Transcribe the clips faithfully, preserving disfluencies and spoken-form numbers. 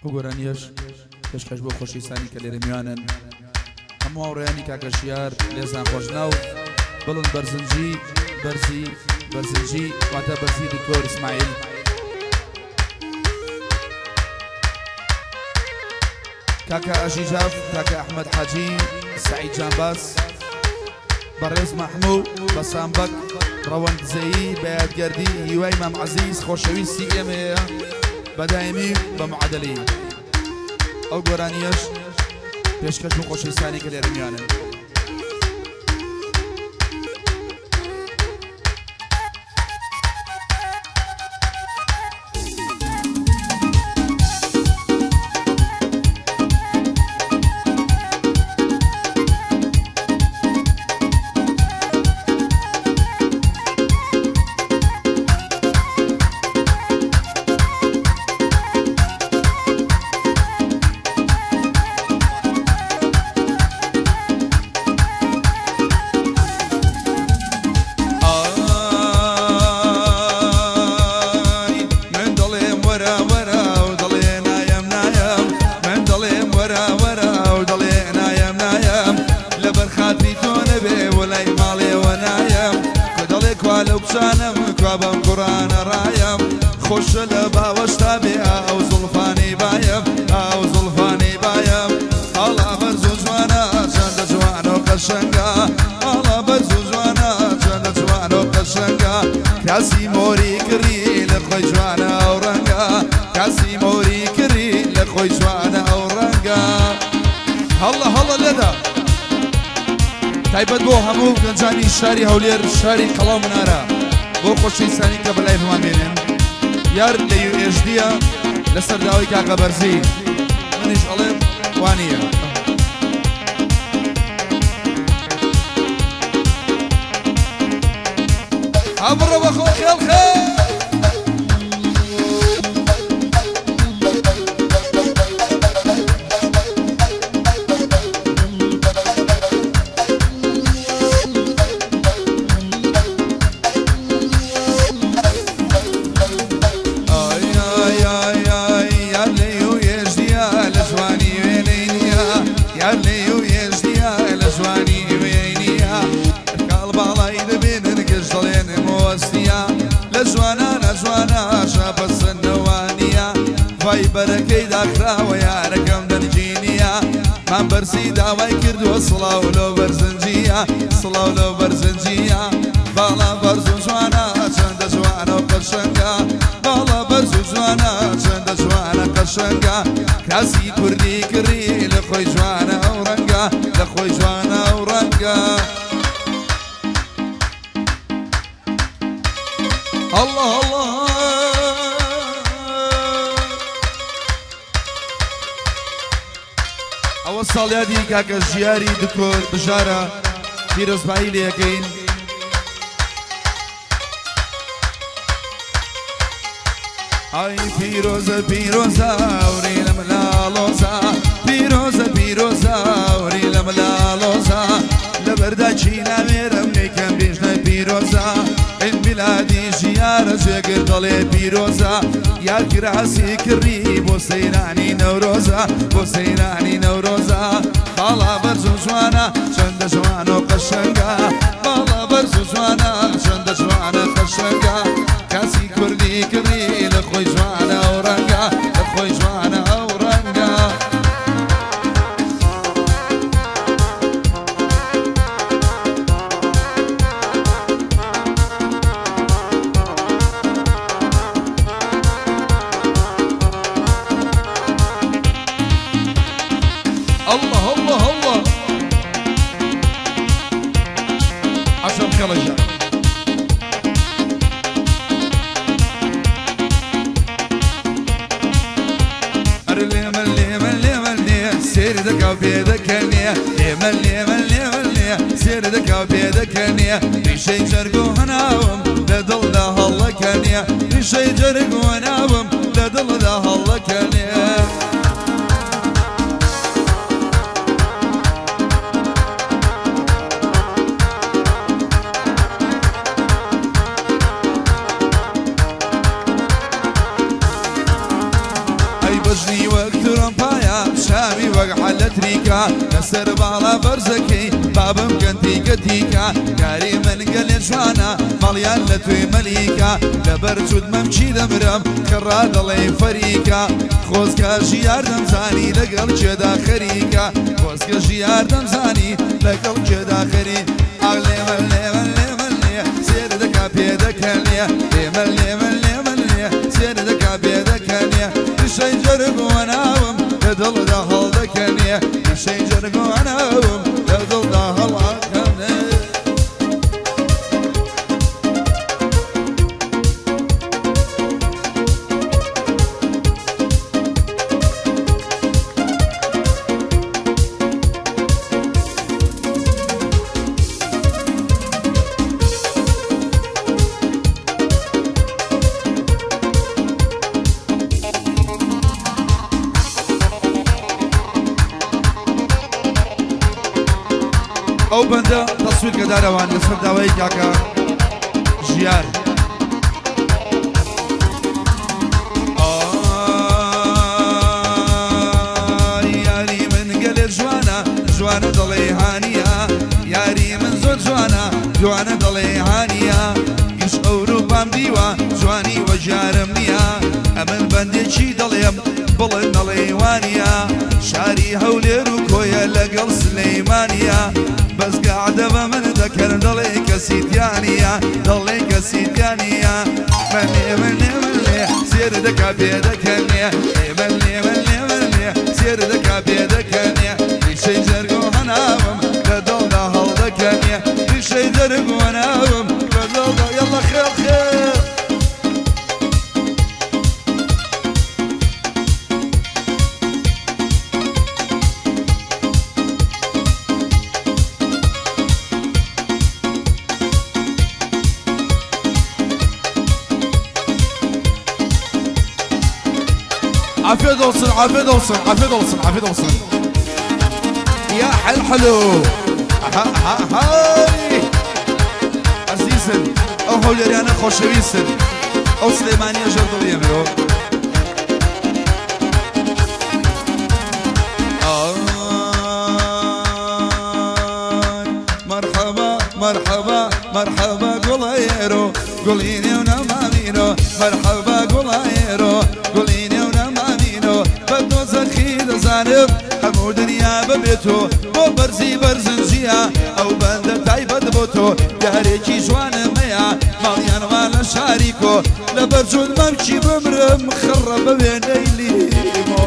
وگۆرانیەش پێشکەش بۆ خۆشەویستانی کە لێرە میوانن هەموو هاوڕێیانی کاکەشیار لێزان خۆشناو بڵند بەرزنجی بەرزی بەرزنجی واتە بەرزی دکتۆر ئیسماعیل کاکە ئەژیجاف کاکە ئەحمەد حاجی سعید جانباس بەڕێز مەحموو بەسامبەک ڕەوەند زەیی بەیادگەردی هیوای مام عەزیز خۆشەویستی ئێمەیە بەدایمی بە معادلەی ئەو گۆرانیەش پێشکەش بۆ خۆشەویستانی کە لێرە میوانن خوش لباوشتا بیا او زلفانی بایم او زلفانی بایم الله برزو جوانا چند جوان و قشنگا الله برزو جوانا چند جوان و قشنگا کسی موری کری لخوی جوانا و رنگا کسی موری کری لخوی جوانا و رنگا الله الله لدا تایبەت بۆ هەموو گەنجانی شاری هەولێر شاری قەڵاو منارە بۆ خۆشەویستانی کە بەلای هەمان بێنن یار لە یو ئێچ دیە لەسەر داوای کاکە بەرزی منیش ئەڵێم وانییە ئەبڕە بەخۆ خێڵ خێڵ بەرەکەی داکراوە یارەکەم دەنجینیە من بەرزی داوای کردووە سڵاو لەو بەرزنجیە سڵاو لەو بەرزنجیە باڵا بەرز و جوانە چەندە جوانە و قەشەنگە باڵا بەرز و جوانە چەندە جوانە قەشەنگە کاسی کوردی کڕی لە خۆی جوانە ئەو ڕەنگە لە خۆی جوانە ئەو ڕەنگە الله الله ئەوە ساڵیادی کاکە ژیاری دکتۆر بژارە پیرۆزبایی لێەکەین ئای پیرۆزە پیرۆزە ئەوری لە ملاڵۆزە پیرۆزە پیرۆزە ئەوری لە ملاڵۆزە لە بەرداچی نامێرم لێکەم بێژنە پیرۆزە ئین میلادی ژیارە جێگر دەڵێ پیرۆزە یار کراسی کڕی بۆ سەیرانی نەورۆزە بۆ سەیرانی نەورۆزە باڵا بەرز و جوانە چەندە جوان و قەشەنگە باڵا بەرز و جوانە چەندە جوانە قەشەنگە کاسی کوردی کڕی لە خۆی جوانە ئەو ڕەنگە لە خۆی جوانە ئەو ڕەنگە الله الله الله عشان كلجة ليمن ليمن ليمن ليه سير دكا بيدك نيه ليمن ليمن ليمن ليه سير دكا بيدك نيه ريشي جرقو هناوم لدل ده الله كنيه ريشي جرقو هناوم لدل ده الله كنيه ڕژنی وەک ترۆمپایە شاوی وەک حەلەتریکە لەسەر باڵا بەرزەکەی بابم گەنتیکە دیکە یاری من گەلێ جوانە مەڵیان لە توێ مەلیکە لەبەر جوود مەمچی دەمرم کڕا دەڵێ فەریکە خۆزگە ژیار دەمزانی لەگەڵ جێدا خەریکە خۆزگە ژیار دەمزانی لەگەڵ جێدا خەری ئاڵێمە لێمە لێمە لێ سێر دەکا پێ دەکەنێ لێمە لێمە لێمە لێ سێر دەکا پێ دەکەنێ شەی جەرگووە ناوم لە دڵدا هەڵ دەکەنێ شەی جەرگووە ناوم لە دڵدا هەڵاکەنێ ئەو بەندە تەسویر کەدارەوان لەسەر داوای کاکە ژیار یاری من گەلێ جوانە جوانە دەڵێ هانیە یاری من زۆر جوانە جوانە دەڵێ هانیە گشت ئەوروپام دیوە جوانی وەجارم نییە ئەمن بەندێکی دەڵێم بڵێن دەڵێ وانیە شاری هەولێر و کۆیە لەگەڵ سلەیمانیە بەزگە عەدەبە من دەکەن دەڵێ کەسیتیانیە دەڵێ کەسیتیانیە مەلێ مەلێ مەلێ سێر دەکا پێ دەکەنێ مەلێ مەلێ مەلێ سێر دەکا پێ دەکەنێ ریشەی جەرگۆ هەناوم لە دڵدا هەڵ دەکەنێ ریشەی جەرگۆ هەناوم لە دڵدا یەڵە خێڵ خێڵ عافية دوصل عافية دوصل عافية دوصل عافية دوصل يا حل حلو ها ها هاي عزيزن او هوليري انا خوشويسن او سليمانية جردولية مرو مرحبا مرحبا مرحبا قوليرو قوليني ونمامينو مرحبا قوليرو قوليني زەخی دەزانم هەموو دنیا ببێتۆ بۆ بەرزی بەرزنجیە ئەو بەندە تایبەت بۆ تۆ یارێکی جوانم هەیە ماڵیانوا لە شاری کۆ لە بەرجۆن مەمچی بمرم خڕە بەوێنەی لیمۆ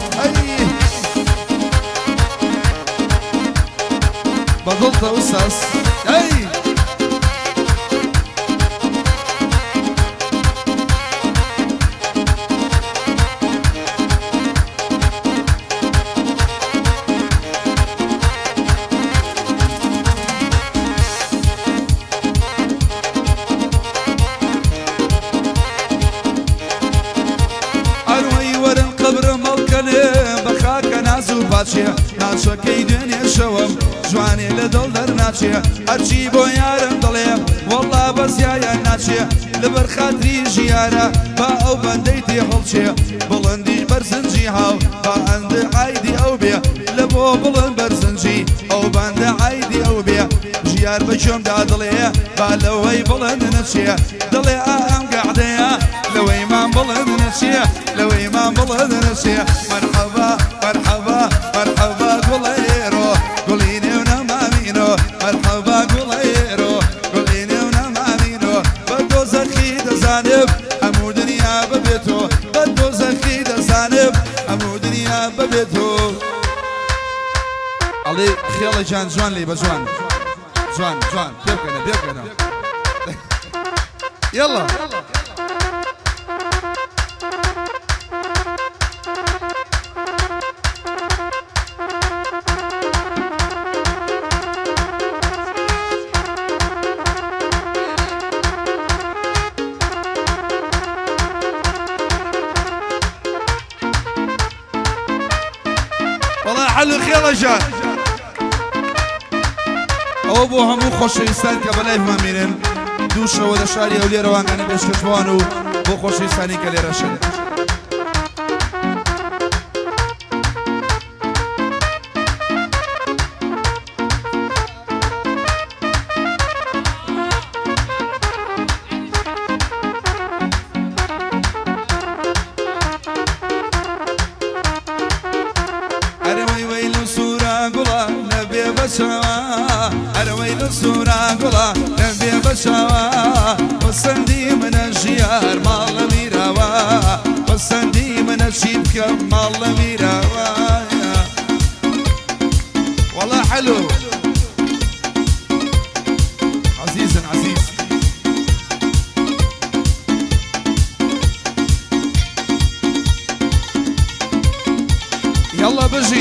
بەدڵتە وساس ئەی ناچەکەی دوێنێ شەوم جوانێ لە دڵ دەرناچێ هەرچی بۆ یارم دڵێ وەڵا بەزیایە ناچێ لەبەر خاتری ژیارە با ئەو بەندەی تێ هەڵچێ بڵندی بەرزنجی هاو با ئەندە عایدی ئەو بێ لە بۆ بڵند بەرزنجی ئەو بەندە عایدی ئەو بێ ژیار بە چۆمدا دڵێ با لەوەی بڵند نەچێ دڵێ ئا ئەم گەعدەیە لەوەی مان بڵند نەچێ لەوەی مان بڵند نەچێ مەرحەبا مەرحەبا مرحبا قوليرو قوليني ونمامينو مرحبا قوليرو قوليني ونمامينو بدو زخي دزانب همو دنيا ببيتو بدو زخي دزانب همو دنيا ببيتو علي خيالي جان جوان لي بجوان جوان جوان بيبكنا بيبكنا يلا حلو خيالة جان او بو همو خوشویستان که بلای فهمینن دوشه و دشاری اولی روانگانه بشکتوانو بو خوشویستانی که لیره شده بشوا أروي لسورا قلا نبي بشوا وصندي من الجيار مال ميراوا وصندي من الشيبك مال ميراوا والله حلو عزيزا عزيز يلا بجي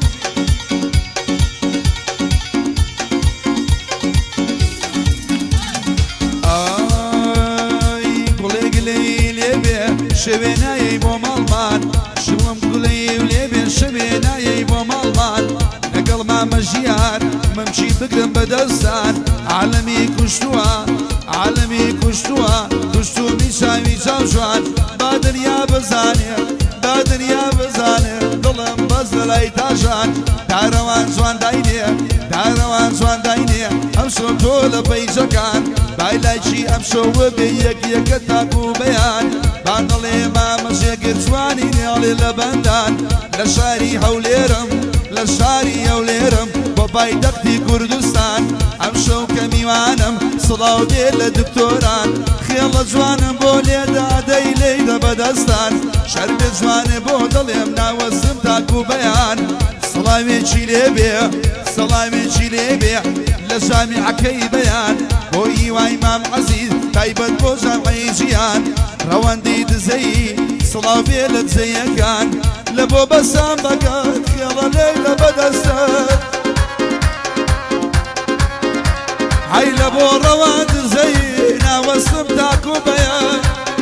شبيناي بو مالمان شوم قولي وليبي شبيناي بو مالمان نقل ما مجيار ممشي بقرم بدستان عالمي كشتوا عالمي كشتوا كشتو ميشاي ميشاو جوان بادن يا بزاني بادن يا بزاني ظلم بزل اي تاجان داروان جوان دايني داروان جوان دايني امشو طول بيجكان بايلايشي امشو وبيك يكتاكو بيان بانالي ما مشيك جواني نيالي لبندان لشاري هوليرم لشاري هوليرم باباي دقتي كردستان امشو كميوانم صلاو ديل دكتوران خيال جوانم بولي دادي ليدا بدستان شرب جوان بودليم ناوزم تاكو بيان سلامي چيليبي سلامي چيليبي لجامع كي بيان بوي وإمام عزيز تايبت بو جامعي جيان رواندي دزي صلابي لتزيكان لبو بسام بقات خيال ليلة بدستان هاي لبو رواند زي ناوزم تاكو بيان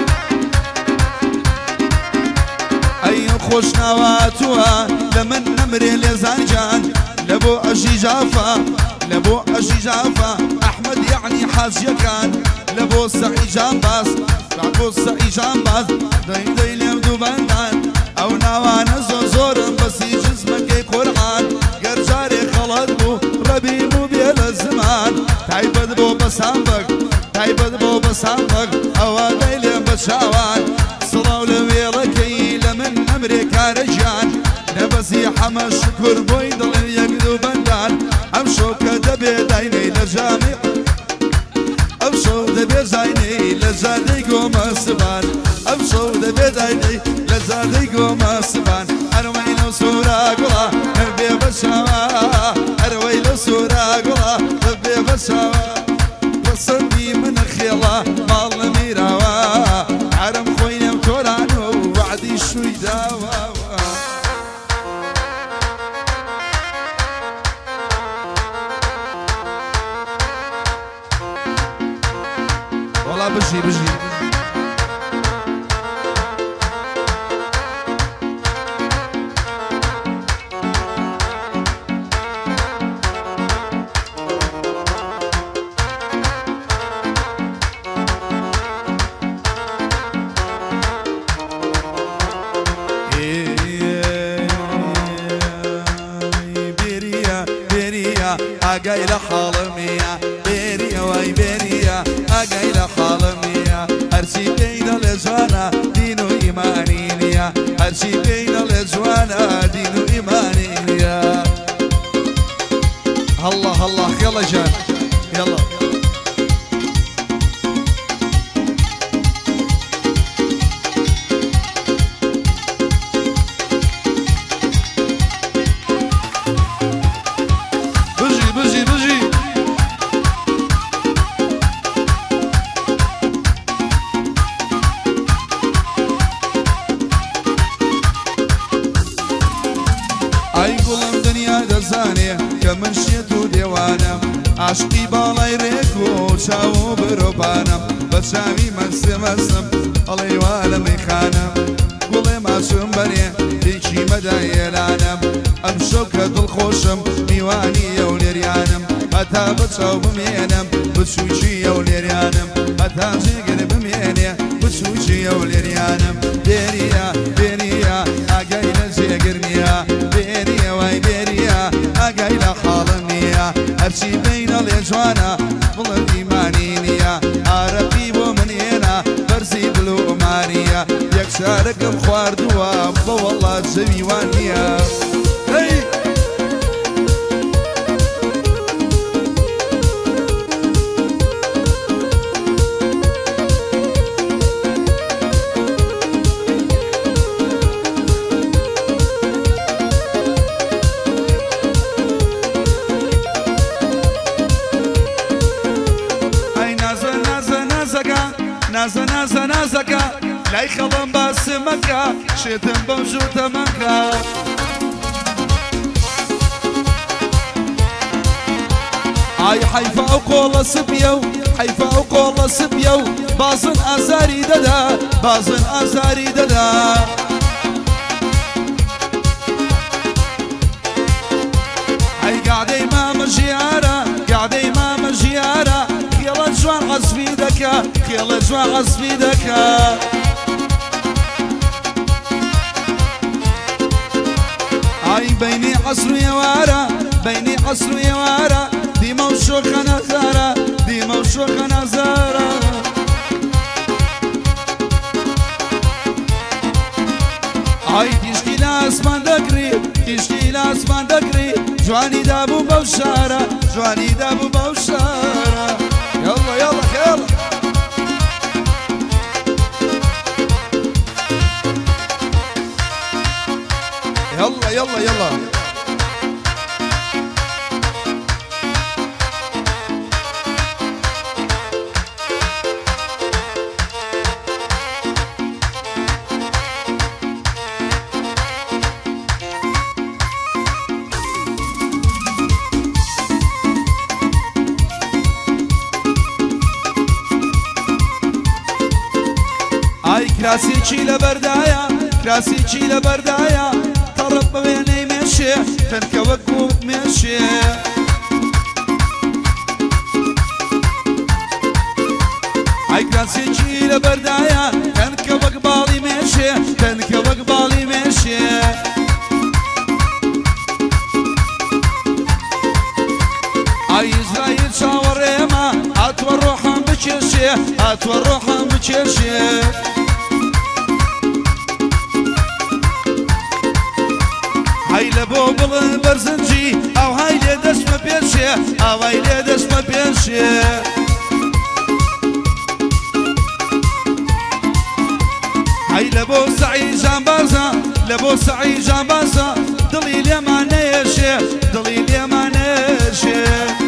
أي خوش نواتوا لمن نمري لزنجان لبو أجي جافا لبو أجي جافا أحمد يعني حاجة كان لبو سعي جامباس لبو سعي جامباس داي داي ليبدو بندان أو نوانا زورم بسي جسمك كي قرآن قرجاري خلط بو ربي مو بيل الزمان تايبد بو بسامبك تايبد بو بسامبك أو داي ليم بشاوان صلاو لويلكي لمن أمريكا رجان نبسي حما شكر بويدل يقدو بندان أمشو كدبي دايني لجامع أمشو دبي دايني لزادي قوم السبان أمشو دبي دايني لزادي قوم السبان أروي لو سورا قلا نبي بشاوا أروي لو سورا قلا نبي بشاوا وصندي من خيلا مال ميراوا عرم خوينا وتورانو وعدي شوي داوا والله بجي بجي أجاي لحالمية بيريا واي بيريا أجاي لحالمية أرشي بين الجوانا دينو إيمانينيا أرشي بين الجوانا دينو إيمانينيا الله الله يلا جان يلا كمن شيتو ديوانم عشقي بالاي ريكو شاو بروبانم بشامي مسم مسم الله والم خانم قولي ما شمبري ديشي مدايلانم امشوكة الخوشم ميواني وليريانم اتا بتشاو بمينم بتشوشي وليريانم اتا جيقر بميني بتشوشي وليريانم بيريا بيريا اقاي نجيقرنيا بيريا واي بيريا أجاي لحالمية أرشي بين الإجوانا والله إيمانينية عربي ومنينا برسي بلو ماريا يكسرك بخوار دوام والله زميوانية هي ئای خەڵم باسم مەکە شێتم بەو ژوورتە مەکە ئای حەیفە ئەو کۆڵە سپیە و حەیفە ئەو کۆڵە سپیە و بازن ئازاری دەدا بازن ئازاری دەدا ئەی گادەی مامە ژیارە گادەی مامە ژیارە خێڵە جوان عەزمی دەکا خێڵە جوان عەزمی دەکا ئای بەینی عەسر و ئێوارە بەینی عەسر و ئێوارە دیمە و شۆخە نەزارە دیمە و شۆخە نەزارە ئای تیشکی لە ئاسمان دەکری تیشکی لە ئاسمان دەکری جوانی دابوو بەو شارە جوانی دابوو بەو شارە یاڵڵا یاڵڵا خێڵە یاڵڵا یاڵڵا یاڵڵا کراسێکی لە بەردایە کراسێکی لە بەردایە تەڕب بە وێنەی مێشێ فەرکە وەکو مێشێ ئای کراسێکی لە بەردایە فەرکە وەک باڵی مێشێ فەرکە وەک باڵی مێشێ ئای ئیزراییل چاوەڕێمە هاتووە ڕۆحم بکێشێ هاتووە ڕۆحم بکێشێ هەی لە بۆ بڵن بەرزنجی ئەو هەی لێ دەستمە پێشێ ئەوەی لێ دەستمە پێشێ هەی لە بۆ سەعی جانبازە لە بۆ سەعی جانبازە دڵی لێمان نەیەشێ دڵی لێمان نەیەشێ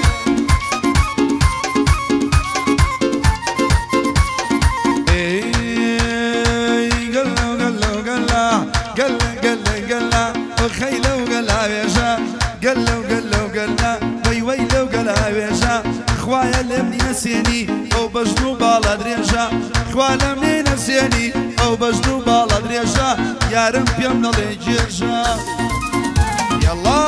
خەیلە و گەلاوێژە گەلە و گەلە و گەلە وەی وەی لەو گەلاوێژە خوایە لێم نەسێنی ئەو بەژن و باڵە درێژە خوا لەم لێ نەسێنی ئەو بەژن و باڵە درێژە یارم پێم نەڵێ گێژە یەڵڵا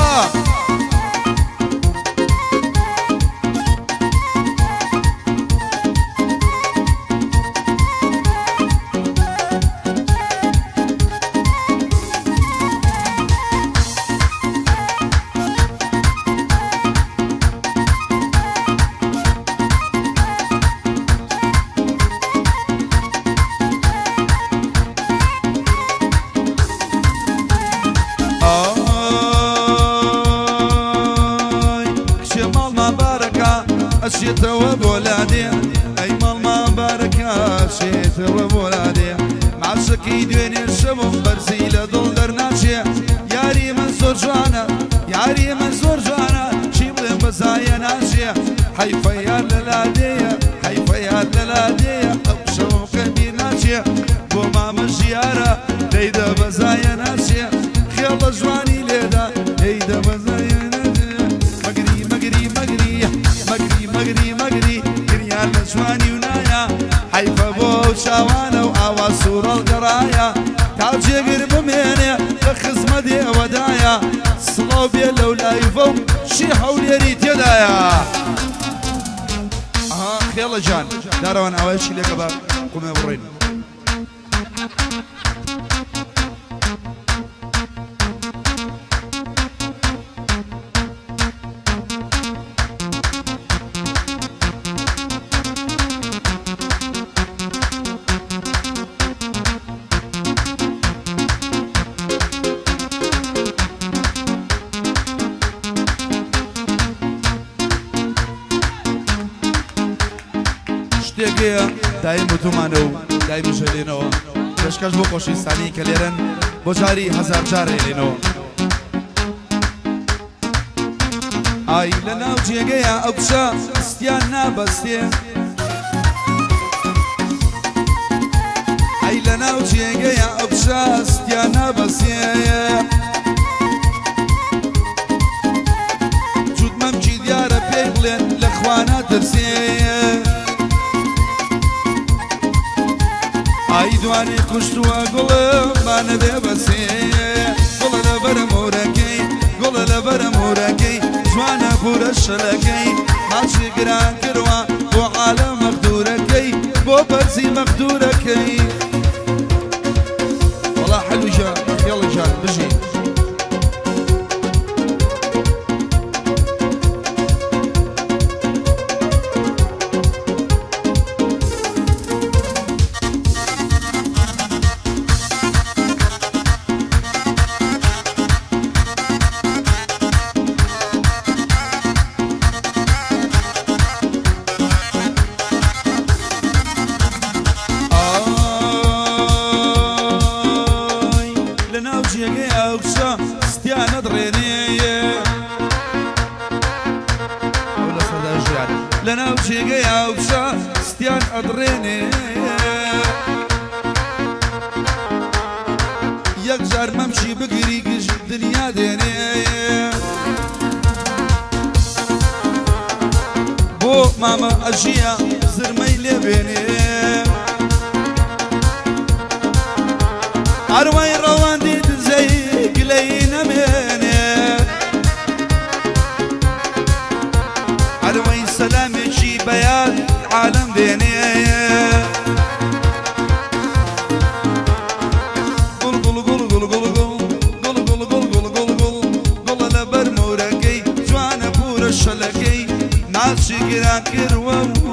شێتەوە بۆلادێ ئەی ماڵمان بارەکە شێتەوە بۆلادێ ماشەکەی دوێنێ شەوم بەرزی لە دڵ دەرناچێ یاری من زۆر جوانە یاری من زۆر جوانە چی بڵێم بەزایە ناچێ حەیفە یار لە لادێیە حەیفە یار لە لادێیە ئەو شەوم کەبیر ناچێ بۆ مامە ژیارە دەیدە بەزایە ناچێ خێڵە جوانی لێدا دەیدە بەزایە ناچێ مەگری مەگری مەگری مەگری مەگری مەگری گریان لە جوانی و نایە حەیفە بۆ چاوانە و ئاوا سوورەڵ گەڕایە تا جێگر بمێنێ لە خزمەت ئێوەدایە سڵاو بێ لەو لایڤە و شی هەولێری تێدایە ئەها خێڵە جان دارەوان ئاوایەکی لێکە بە قومێ بڕێن شتێکەیە دایم بتومانە و دایم ژەلێنەوە پێشکەش بۆ خۆشویستانی کە لێرەن بۆ جاری هەزار جار هێلێنەوە ئای لە ناو جێگەیە ئەو کچە ستیان نابەستێ ئەی لە لەناو جێگەیە ئەو شاستیانە بەسێیە جوتمەمچی دیارە پێی بڵێن لە خوانە ترسێیە ئای دوانێ کوشتووە گوڵم با نەبێ بەسێیە گوڵە لە بەرە مۆرەکەی گوڵە لە بەرە مۆرەکەی جوانە پورە شەلەکەی ماچی گران کردوە بۆ عالە مەقدورەکەی بۆ بەرزی مەقدورەکەی والله حلو جان يلا جان بجي لەناو جێگەی ئاوچە ستیان ئەدڕێنێ یەک جار مەمشی بگری گشت دنیا دێنێ بۆ مامە ئەژیە زرمەی لێبێنێ ئەروای ڕەواندی دزەی گلەی نەمێنێ ئەروای سەلامێکی بەیاد عالەم دێنێ گوڵ گوڵ گوڵ گوڵ گوڵ گوڵ گوڵ گوڵ گوڵ گوڵ گوڵ گوڵ گوڵە لە بەر مۆرەکەی جوانە پورە شەلەکەی ناچی گران کردوە